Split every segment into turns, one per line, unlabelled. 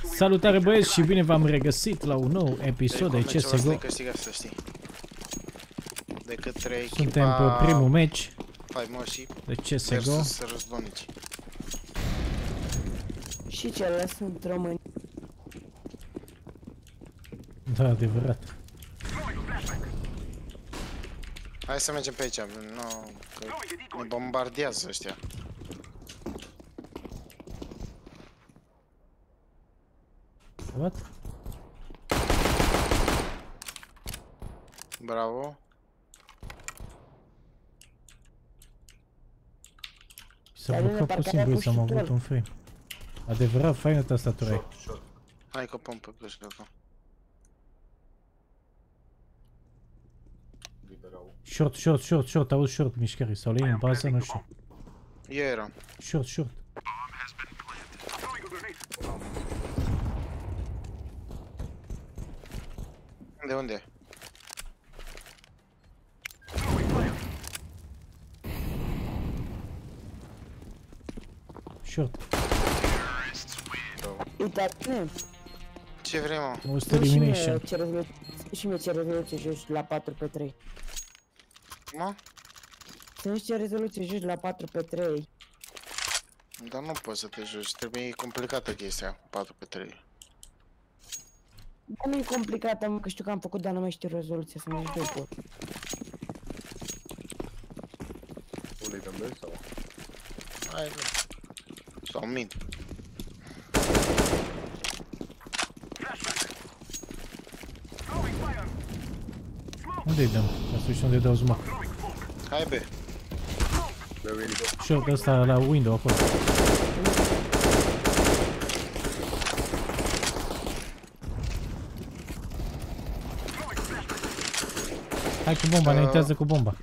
Salutare băieți și bine v-am regăsit la un nou episod de CSGO. Suntem pe primul match de CSGO.
Și celălalt sunt români.
Da, adevărat.
Hai să mergem pe aici, nu, că ne bombardează ăștia.
What?
Bravo.
S-a blocat puțin, băi, să am avut un frame. Adevărat, faină tastatura ai.
Hai că pun pe gâșcă acum.
Short, auzi short mișcare, sau le iei în bază, nu știu.
Eu eram.
Short.
Unde?
Short.
Uite-te.
Ce vrei, mă?
100 elimination.
Și mie ce rezoluție joci la 4x3.
Mă?
Să ce rezoluție joci la 4x3.
Dar nu poți să te joci, trebuie complicată chestia, 4x3.
Dar nu e complicată, mă, că știu că am făcut, dar nu mai știu rezoluția, să mă zic eu pot.
O le dăm de sau?
Hai, nu. Sau min.
Unde-i dăm? Ca să știu unde dau zma.
Hai, be.
Short ăsta la window acolo. Hai cu bomba, înaintează cu bomba.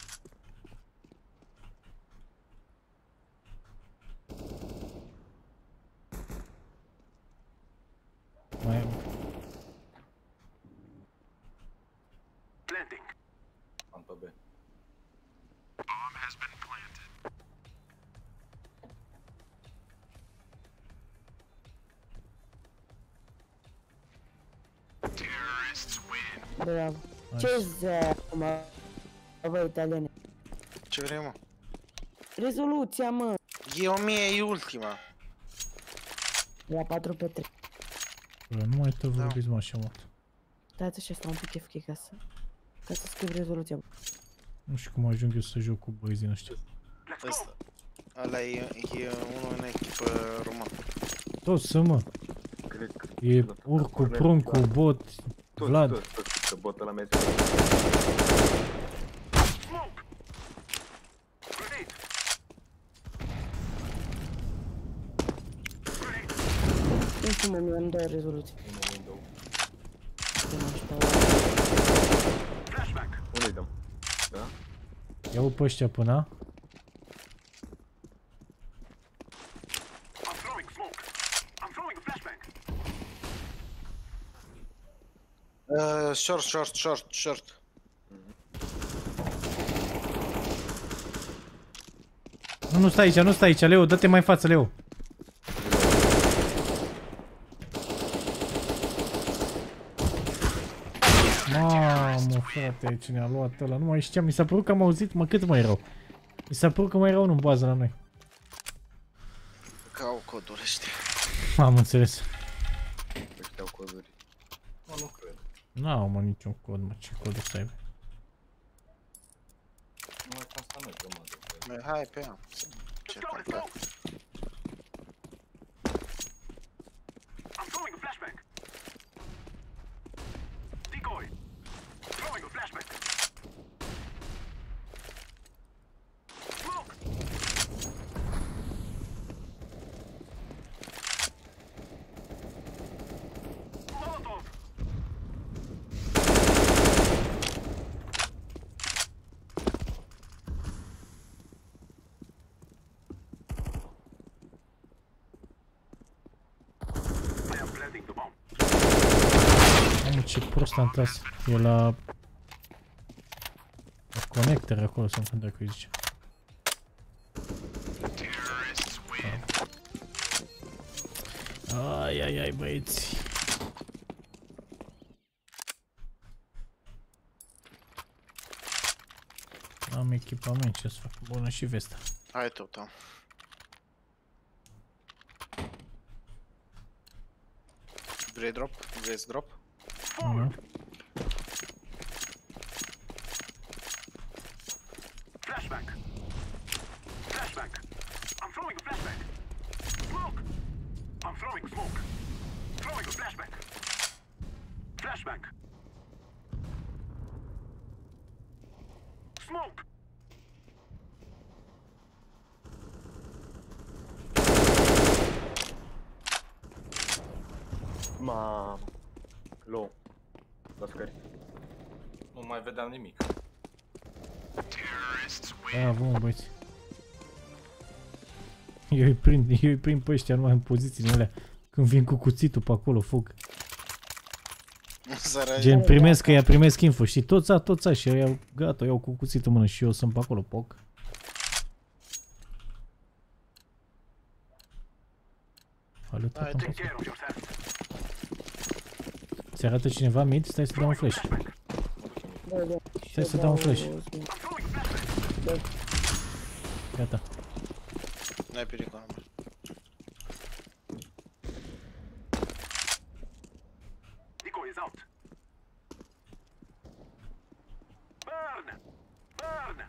Mai...
Am pe B.
Bravo. Ce-ți acum, bă, italiane?
Ce vrei, mă?
Rezoluția, mă.
E 1000, e ultima.
La 4x3.
Nu mai tot vorbiți, mă, așa mult.
Dați așa, stau un pic FK ca să scriu rezoluția.
Nu știu cum ajung eu să joc cu băieții ăștia.
Ăsta. Ăla e unul în echipă român.
Toți să mă.
Cred că...
E Urcu, Pruncu, Bot, Vlad.
Toți, botă la mese.
Nu știu, mă, mi-am dat rezoluție.
Unde-i dăm? Da?
Iau pe ăștia până.
Short.
Nu stai aici, Leo, dă-te mai în față, Leo. Mamă, frate, cine a luat ăla? Nu mai știam, mi s-a părut că am auzit, mă, cât mai rău. Mi s-a părut că mai erau unul în bază la noi.
Că au coduri ăștia.
Am înțeles.
Ăștia au coduri. Mă, nu cred.
N-au, mă, niciun cod, mă, ce cod o să aibă?
Nu mai asta nu e grămadă.
Hai pe ea. Ce complicat.
Mamă, ce prost am tras. E la conector acolo, să-mi când dacă îi zice. Ai, ai, ai, băieți. Am echipament, ce să fac? Bună și vesta.
Hai tot, da. Vrei drop? Vreți drop?
Flashback. Flashback. I'm throwing a flashback. Smoke. I'm throwing smoke. Throwing a flashback. Flashback. Smoke.
Mamă. Low. La scări.
Nu mai vedeam nimic.
Bravo, mă, băieți. Eu îi prind pe ăștia numai în pozițiile alea. Când vin cu cuțitul pe acolo, foc. Gen, primesc info, știi? Toți așa, iau, gata, iau cu cuțitul în mână și eu sunt pe acolo, poc. Alută, ți arată cineva mid? Stai să dau un flash. Stai să dau un flash. Gata.
N-ai pericol.
Decoy is out. Burn! Burn!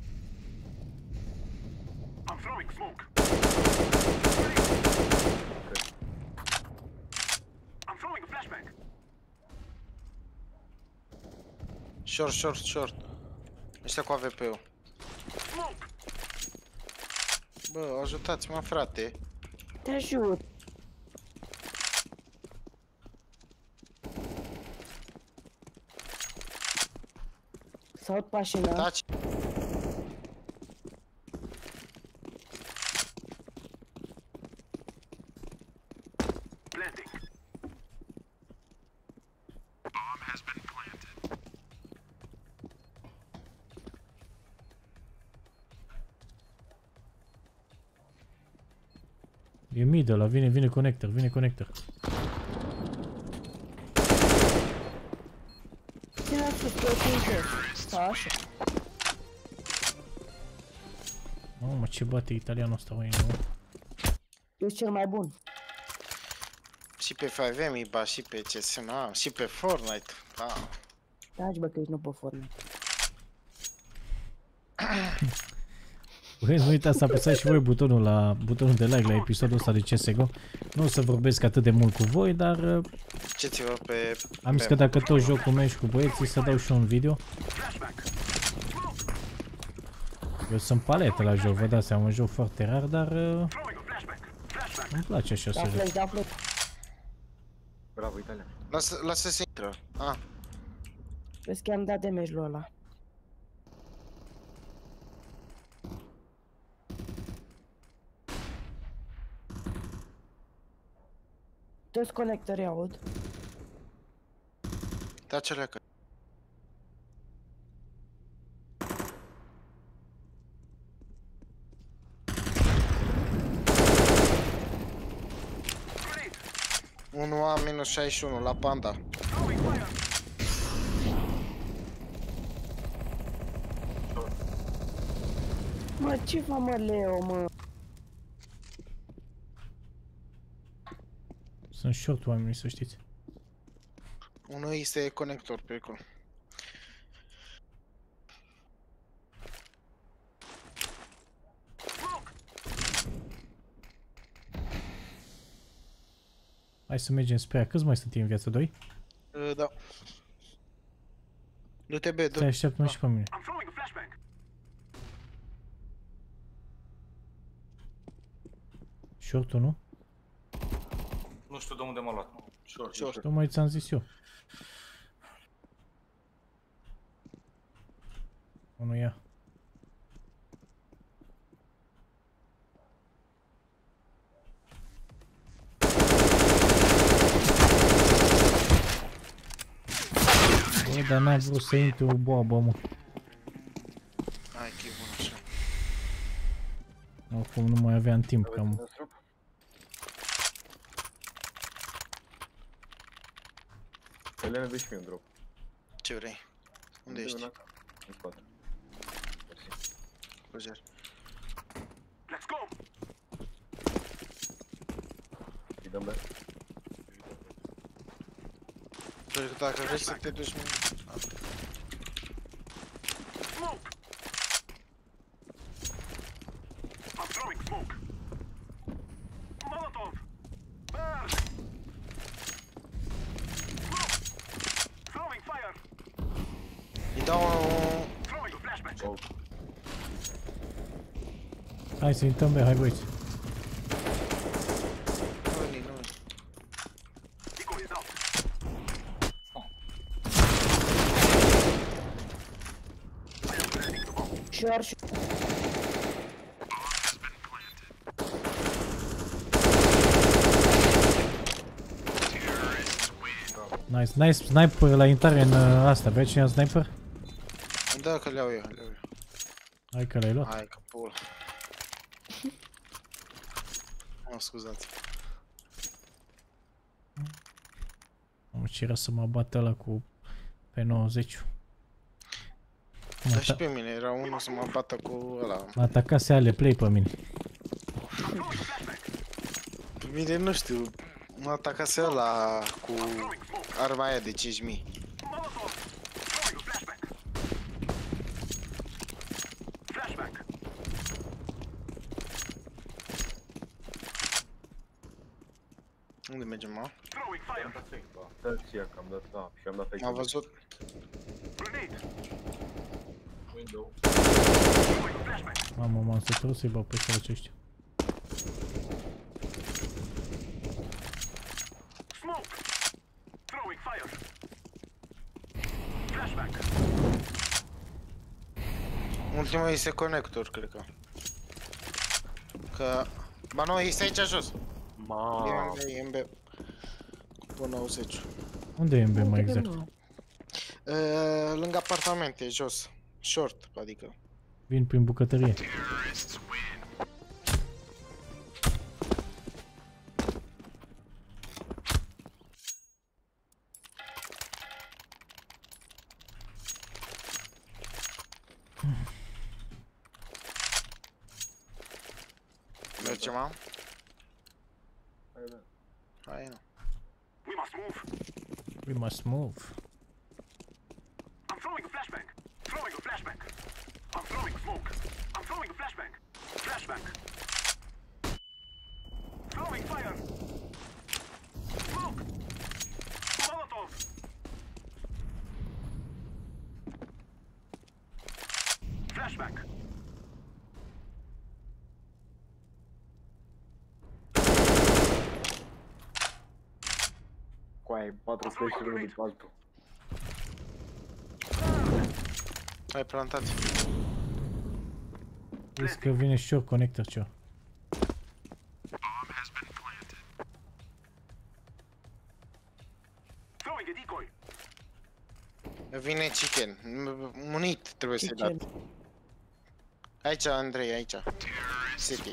I'm throwing smoke. I'm throwing a flashback.
Short. Ăștia cu AWP-ul.
Smoke.
Bă, ajutați-mă, frate.
Te ajut. S-aud pașina.
Taci.
Planting. Bomb has been planted.
E mid ăla, vine connector,
Ține-l sus, pe o sau așa.
Mamă, ce bate italianul ăsta, măi, nu?
Ești cel mai bun.
Și pe 5M îi bat, și pe CSNA, și pe Fortnite. Da.
Taci, bă, că ești nu pe formă.
Băi, nu uitați să apăsați și voi butonul de like la episodul ăsta de CSGO. Nu o să vorbesc atât de mult cu voi, dar
Ce-ți-vă pe...
am zis că dacă tot joc cu meci cu băieții, să dau și un video. Eu sunt paletă la joc, vă dați seama, un joc foarte rar, dar îmi place așa să joc.
Da flash.
Bravo, Italia.
Lasă să intră. Ah.
Vezi că i-am dat damage-ul ăla. Toți conectorii aud.
Taci alea că... Unu A minus 61 la Panda.
Mă, ce fa, mă, Leo, mă?
Sunt short oamenii, să știți.
Unul este conector pe acolo.
Hai să mergem spre ea. Câți mai sunt în viață? 2?
Da. Du-te B,
Te așteaptă și pe mine. Short-ul, nu?
Nu știu de unde m-a luat.
Short.
Tocmai ți-am zis eu. Unul ia. Bă, dar n-a vrut să intre o boabă, mă.
Hai că e bun așa.
Acum nu mai aveam timp, cam...
Elena, dă și mie un drop.
Ce vrei? Unde ești?
În spate. Mersi.
Roger.
Let's go.
Îi dăm back.
Pentru că dacă vrei să te duci...
Smoke. I'm throwing smoke. Molotov. Burn. Smoke. Throwing fire.
Îi dau un...
Throwing a flashbang.
Oh,
Hai să intrăm B, hai băieți.
Nu.
Decoy is out. I am planting the bomb.
Short.
Nice, nice sniper la intrare în asta. Vezi cine a sniper?
Da, că le-au eu.
Hai că l-ai luat.
Hai că pula. Mă scuzați.
Am cerat să mă bată ăla cu pe 90.
Dar și pe mine era unul să mă bată cu ăla.
M-a atacat să ale play pe mine.
Pe mine nu știu. Mă atacase ăla cu arma aia de 5000.
Molotov. Throwing a flashbang. Flashbang.
Unde mergem, mă?
Throwing fire.
da, și ea, că am dat, da, și am dat fake.
M-a văzut.
Grenade.
Window.
Throwing a flashbang.
Mamă, m-am sătut să-i bag pe sărăcești.
Smoke. Throwing fire. Flashbang.
Ultimul este conector, cred că. Că... Ba nu, este aici jos.
Mamă.
E în B. Până 80.
Unde e MB mai exact?
Lângă apartamente, jos. Short, adică.
Vin prin bucătărie.
Mergem, mă?
Hai, da.
Hai, nu.
We must move.
We must move.
I'm throwing a flashbang. Throwing a flashbang. I'm throwing smoke. I'm throwing a flashbang. Flashbang. Throwing fire. Smoke. Molotov. Flashbang.
Coaie, 4 flash-uri unul după altul.
Hai, plantați.
Vezi că vine short connector ceva.
Throwing a decoy.
Vine chicken. Munit trebuie să-i dat. Aici, Andrei, aici. City.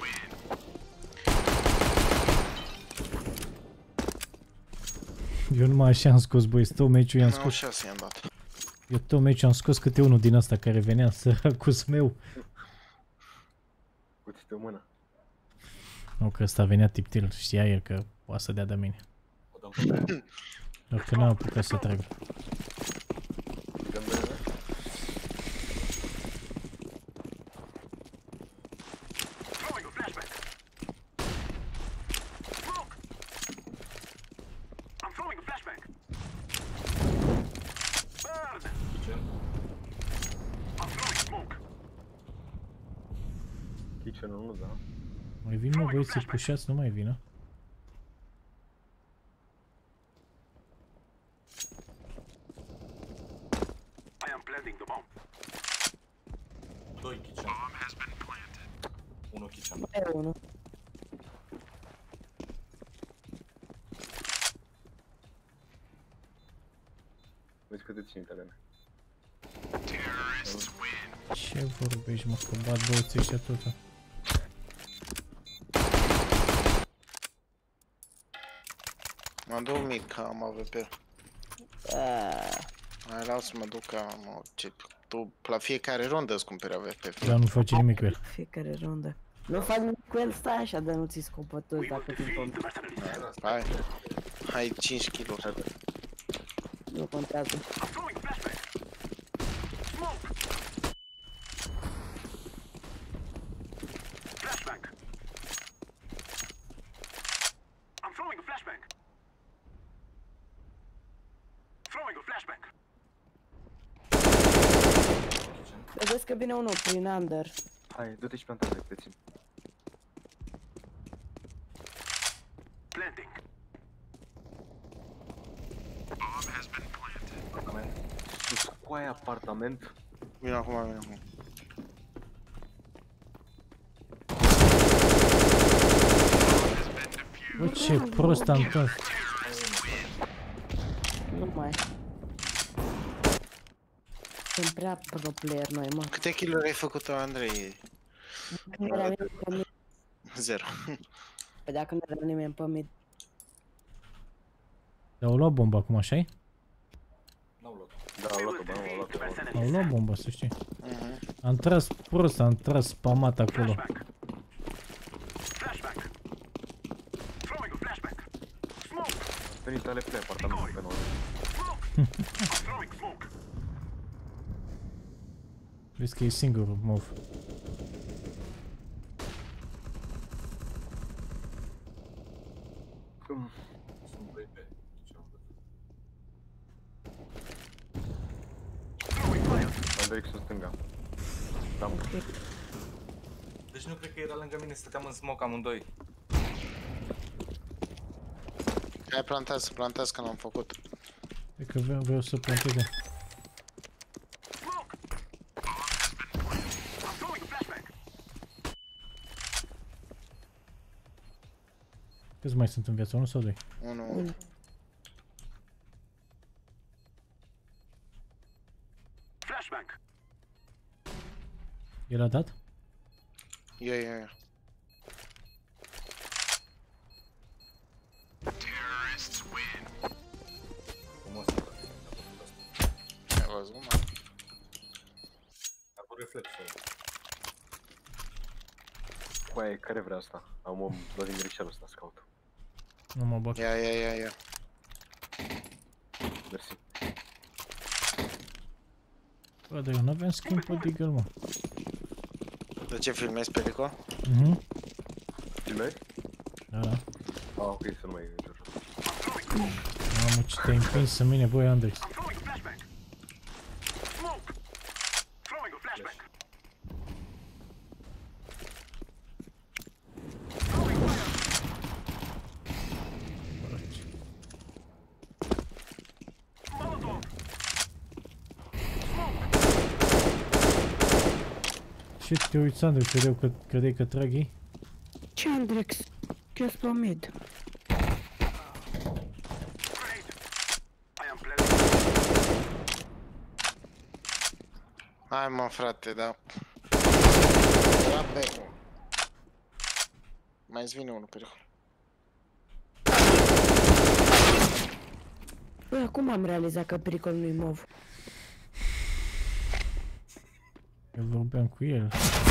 Eu numai așa am scos, băi, tot meciul i-am
96
scos.
i-am dat.
Eu tot meciul am scos câte unul din asta care venea săracus meu.
Uite-te o mână.
Nu, că ăsta venea tiptil, știa el că poate să dea de mine.
O dăm pe mine.
Doar că n-am apucat să trag.
Îi dăm bine, da?
Throwing a flashbang. Smoke. I'm throwing a flashbang. Burn.
Kitchen.
I'm throwing smoke.
Kitchen-ul nu, da?
Mai vin, mă, băieții, pușați, nu mai vină.
I am planting the bomb.
2 kitchen. 1 kitchen.
E unul.
Vezi câte ținte, Elena.
Ce vorbești, mă, că bat băieții ăștia tot.
M-am dat mid, că am AVP. Mai las să mă duc ca tu la fiecare rundă îți cumperi AVP.
Dar nu faci nimic cu el.
Fiecare rundă. Nu fac nimic cu el, stai așa, dar nu ți scopătoși dacă ți-l pompi.
Hai 5 kg.
Nu contează.
I'm throwing a flashbang. Smoke. Flashbang. I'm throwing a flashbang. Throwing a flashbang.
Vedeți că vine unul prin under.
Hai, du-te și pe antrenă, te țin.
Planting.
Apartament. Sus cu aia apartament.
Vine acum.
Bă, ce prost am tot.
Nu mai. Sunt prea pro player noi, mă.
Câte kill-uri ai făcut, Andrei?
Nu era nimeni pe mid.
0.
Păi dacă nu era nimeni pe mid.
Dar au luat bomba acum, așa-i?
N-au luat.
Da, au luat-o, bă, au luat-o.
Au luat bomba, să știi. Am tras prost, am tras spamat acolo.
Flashbang. Throwing a flashbang. Smoke.
Venit ale play apartament pe noi.
Smoke. I'm throwing smoke.
Vezi că e singurul move.
Sunt 2 pe ce am văzut.
Throwing fire.
Andrei X-ul stânga. Da,
Deci nu cred că era lângă mine, stăteam în smoke amândoi.
Hai plantați că l-am făcut.
E că vreau să planteze.
Smoke. I'm throwing a flashbang.
Câți mai sunt în viață? 1 sau 2?
1.
Flashbang.
El a dat?
Ia.
Frumos.
Ai văzut, mă?
A avut reflexul ăla.
cu aia, care vrea asta? Am om Vladimir Richard ăsta, scout.
Nu mă bag.
Ia.
Mersi.
Bă, dar eu n-aveam schimb pe Deagle, mă.
De ce filmezi Perico?
Mhm.
Filmezi?
Da, da.
Ah, ok, să nu mai joc.
Mamă, ce te-ai împins în mine, băi, Andrex.
I'm throwing a flashbang. Smoke. Throwing a flashbang. Throwing fire. Molotov.
Ce te uiți, Andrex? Credeai că trag ei?
Ce Andrex? Ce-s pe mid?
Grenade. I am planting.
Hai mă frate, da. Da, be. Mai-ți vine unul, Perico.
Băi, acum am realizat că Pericol nu-i mov.
Eu vorbeam cu el.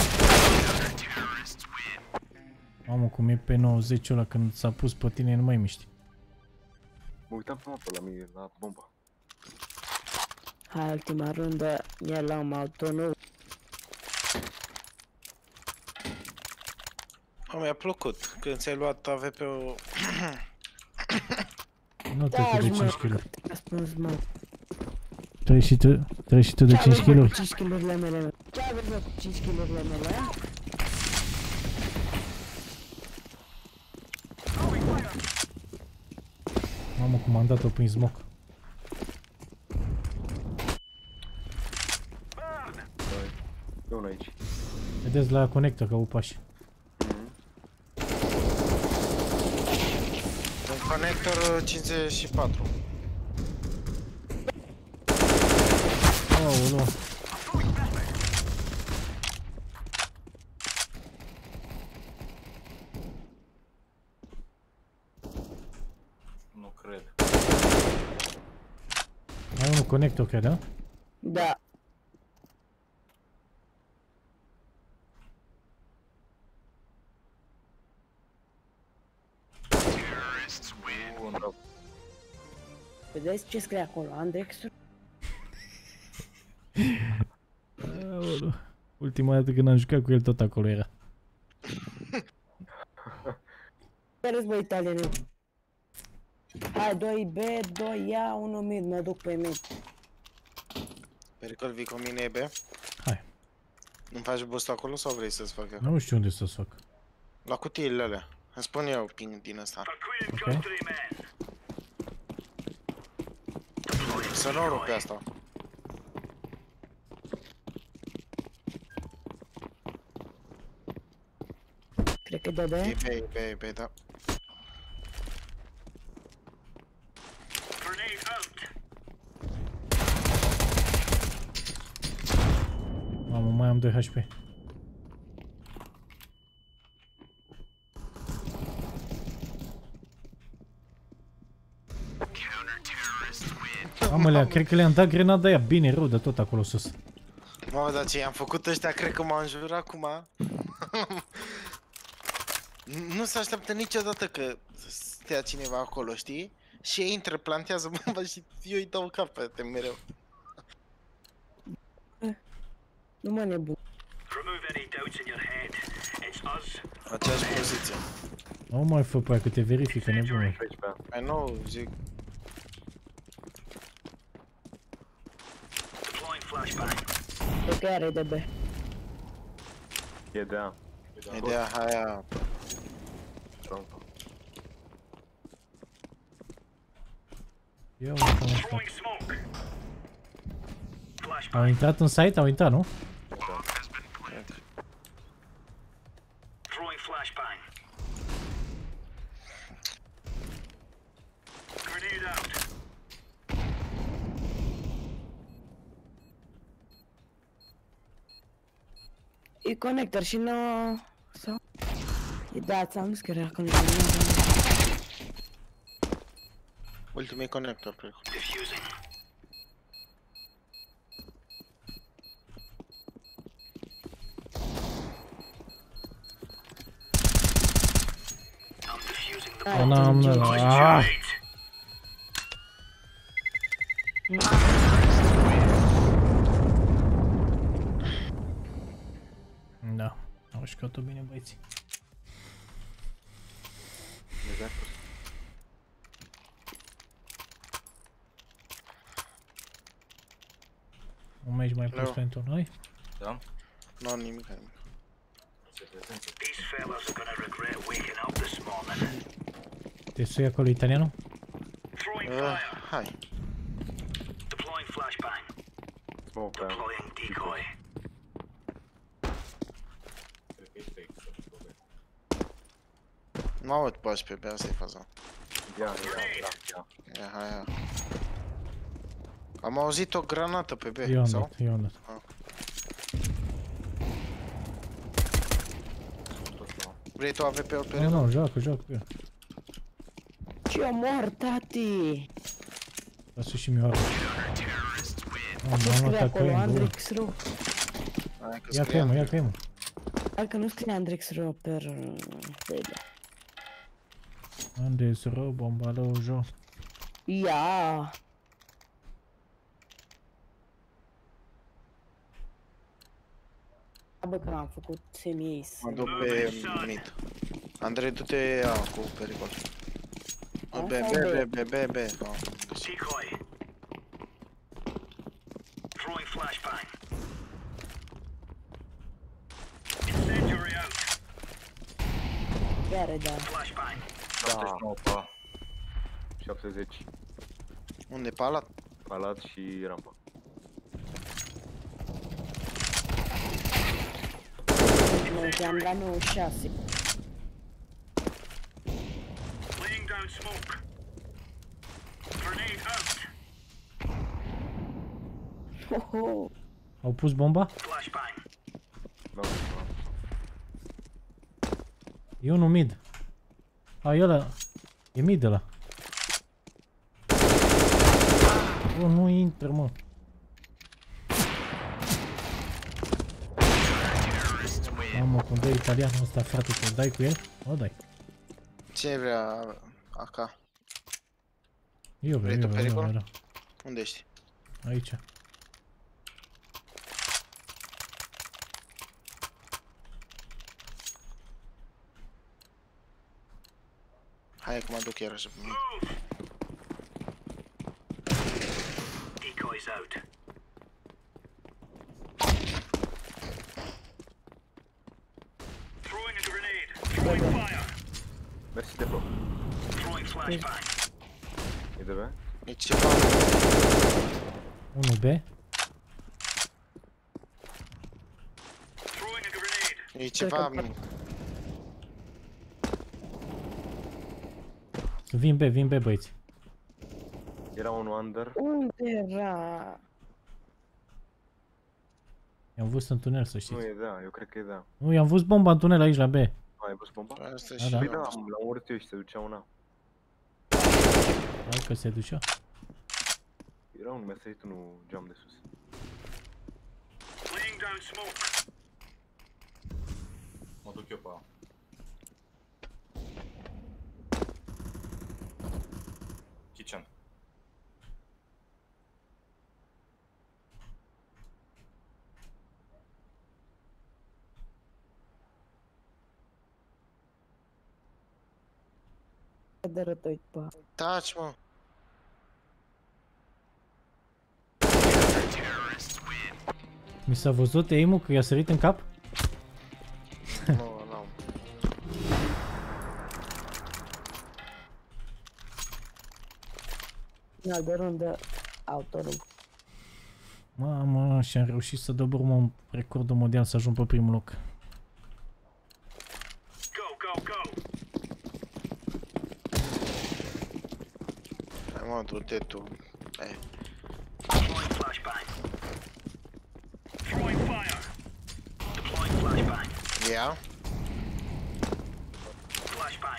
Mamă, cum e pe 90 ăla, când s-a pus pe tine, nu mai miști.
Mă uitam pe mapă la mine, la bomba.
Hai, ultima rundă, el am autonul.
Mi-a plăcut când ți-ai luat AVP-ul.
Nu trecut de 5 kg.
Răspuns, mă.
Treci și tu de 5 kg?
5 kg-urile mele. Ce ai văzut cu 5 kg-urile mele, a?
Mamă, cum am dat-o prin smoke.
Doi. E unul aici.
Vedeți la conector că au pași.
Un conector 54.
Aoleu.
Nu cred.
Ai unul conector, cred, da?
Da.
Un drop.
Vedeți ce scrie acolo? Andrex?
Aoleu. Ultima dată când am jucat cu el tot acolo era.
Vedeți, bă, italiene. Hai, 2 B, 2 A, 1 mid, mă duc pe mid.
Pericol, vii cu mine, E, B?
Hai.
Nu faci boost acolo sau vrei să-ți facă?
Nu știu unde să-ți fac.
La cutiile alea. Îmi spun eu ping din ăsta.
Ok.
Să nu o rup pe asta.
Cred că de B.
E B, E B, E B, da.
Mamă, mai am 2 HP. Mamălea, cred că le-am dat grenada aia bine rău de tot acolo sus.
Mamă, dar ce i-am făcut ăștia, cred că m-au înjurat acum. Nu se așteaptă niciodată că stea cineva acolo, știi? Și ei intră, plantează bomba și eu îi dau capete mereu.
Nu mă nebun.
Aceeași poziție.
Nu mai fă pe aia că te verifică nebunul.
Mai nou, zic.
Cred că are de B.
E de A.
Ideea aia.
Rampa.
Ia uite cum asta. Au intrat în site? Au intrat, nu?
E conector și nu... Sau? E da, ți-am zis că era conector.
Ultimul conector, cred.
N-am... Da, au jucat-o bine băieții.
Exact.
Un meci mai pus
Hello.
pentru noi.
Da?
Nu am nimic.
Te sui acolo italianul?
Hai.
Smoke pe A.
Nu aud pași pe B, asta e faza.
Ia.
Ia, hai, ia. Am auzit o granată pe B,
Eu am
sau?
dat, eu am dat.
Vrei tu AVP-ul pe
Nu,
el?
nu, joacă cu el.
Ce omor, tati!
Lasă și mi-o ară.
Nu scrie acolo Andrex Ro.
Hai că
Ia
scrie
că
Andrei.
e, mă.
Dacă nu scrie Andrex Ro per... Bebe.
Andes, ro, bombalojo.
Ia! Bă, că am făcut semi-ace.
Mă duc pe mid. Andrei, du-te A cu pericol.
A
B,
sau
B,
B?
B, B, B, B.
Chiar, da.
79 pe A. 70.
Unde? Palat?
Palat și rampa.
Nu, te-am dat 96. Ho-ho!
Au pus bomba?
Da,
E unul mid. A, e ăla. E mid ăla. Acolo nu intră, mă. Mamă, cum dă italianul ăsta, frate, că dai cu el? O dai.
Cine vrea AK?
Eu
Vrei tu pericol?
vreau.
Unde ești?
Aici.
Hai că mă duc iar așa pe mine.
Decoys out. Throwing a grenade. Throwing fire.
Mersi de bă.
Throwing flashbang.
E de bă?
E ceva.
1B.
Throwing a grenade.
E ceva.
Vin B, băieți.
Era unul under.
Unde era?
I-am văzut în tunel, să
Nu
știți.
e da, eu cred că e da.
Nu, i-am văzut bomba în tunel aici la B.
Ai văzut bomba?
Asta
Da,
și
da.
Păi
eu
da,
am văzut.
l-am urât eu și se ducea una.
Hai că se ducea.
Era unul, mi-a sărit unul geam de sus.
Laying down smoke.
Mă duc eu pe A. Kitchen.
De rătoi, pa.
Taci, mă.
Mi s-a văzut aim-ul că i-a sărit în cap?
Nu, n-am.
Final de rundă, autorul.
Mamă, și am reușit să dobor un recordul mondial să ajung pe primul loc.
Go, go, go.
Hai mă, du-te tu. Hai.
Deploying flashbang. Throwing fire. Deploying flashbang.
Ia.
Flashbang.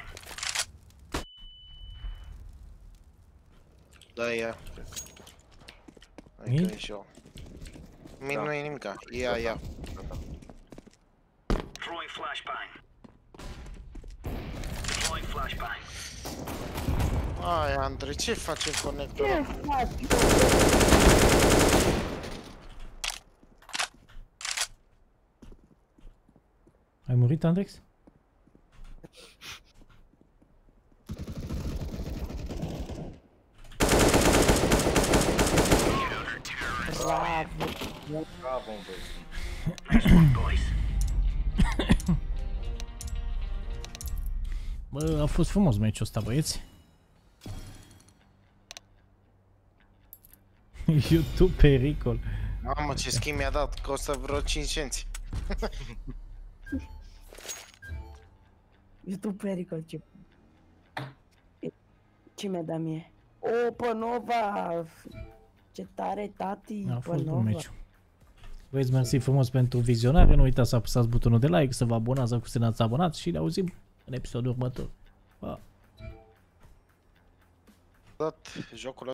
Da, ia. Hai
Min?
că e și eu. Min
Da.
nu e nimica. Ia, ia.
Throwing flashbang. Deploying flashbang.
Ai, Andrei, ce faci în conector?
Ce faci?
Ai murit, Andrex?
Bravo.
Bravo, băi.
Nice work, boys.
Bă, a fost frumos meciul ăsta, băieți. YouTube pericol.
Mamă, ce schimb mi-a dat, costă vreo 5 cenți.
YouTube pericol, ce... Ce mi-a dat mie? O, Pănova! Ce tare, tati,
A fost bun
Pănova.
meciul. Băieți, mersi frumos pentru vizionare. Nu uitați să apăsați butonul de like, să vă abonați dacă nu ați abonat și ne auzim în episodul următor. Pa!
Dat jocul